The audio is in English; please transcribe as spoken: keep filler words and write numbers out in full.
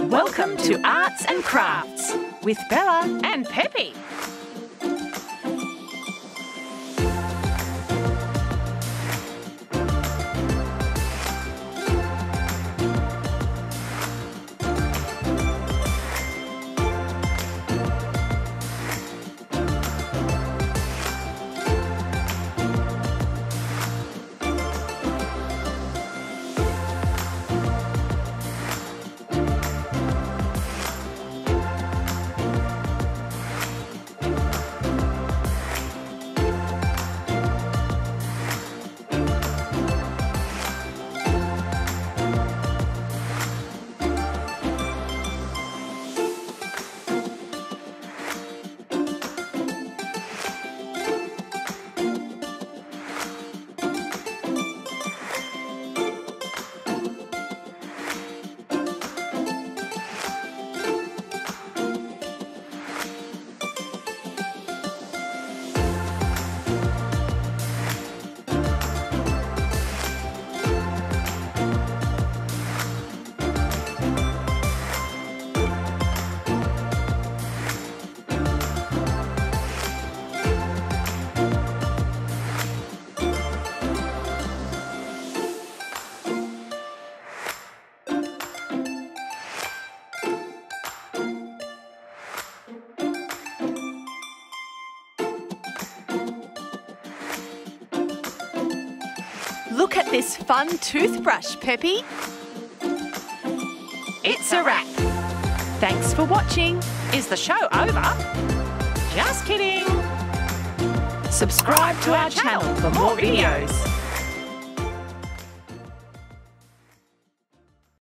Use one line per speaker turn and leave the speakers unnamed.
Welcome to Arts and Crafts with Bella and Peppy. Look at this fun toothbrush, Peppy. It's a wrap. Thanks for watching. Is the show over? Just kidding. Subscribe to our channel for more videos.